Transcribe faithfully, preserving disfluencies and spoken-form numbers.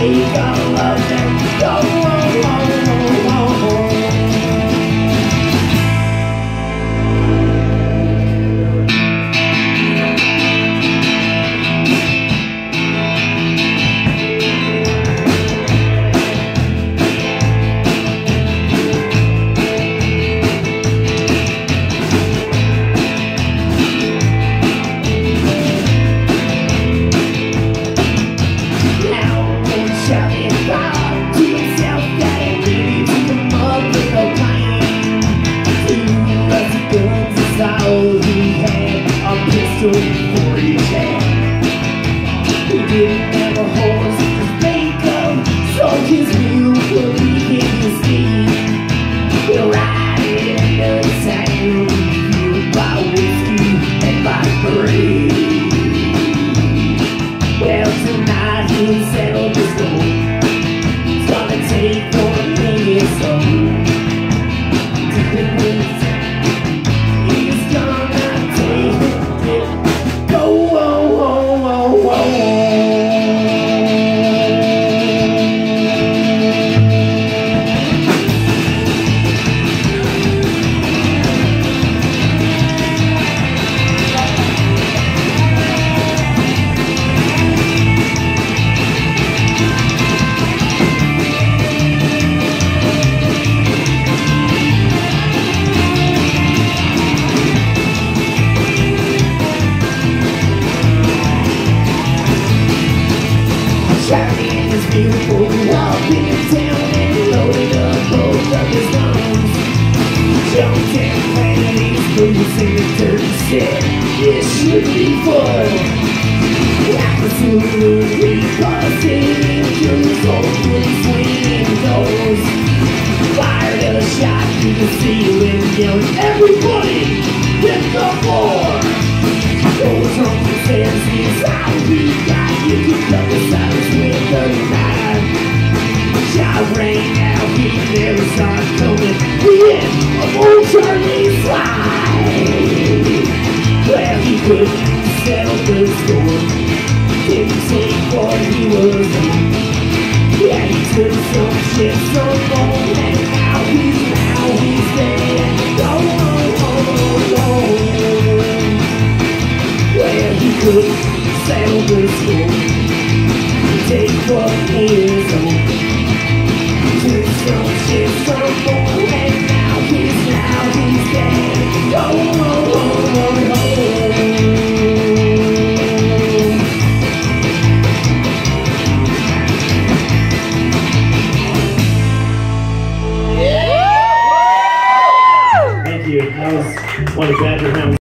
take all of them. Go home, home, home, home. For each hand. He didn't have a horse, his makeup, so his mule could became his steed. He'll ride into the town, fueled by whiskey and by greed. Well, tonight he'll settle the score. He's gonna take one thing his soul. To the woods, he's gonna take it. Charlie is beautiful, walking in town and loaded up both of his lungs. Jumped and planted his boots in the dirty set. This should be fun. Absolutely positive, cruise over swinging doors. Fired a shot through the ceiling, yelling, "Everybody, hit the floor!" Goes on the stairs, he's how we got. You can cut the silence with a knife. Shot rang out, he never saw it coming. The end of old Charlie's life. Well, he couldn't settle the score. Didn't take what he was on. Yeah, he took some shit, some bone, and now he's, now he's dead. Go home, home, home. Well, he couldn't settle the score. Take what is on. Took some shit, some more, and now he's, now he's dead. Go home, home, home, home. Thank you. That was one of Badger Hound.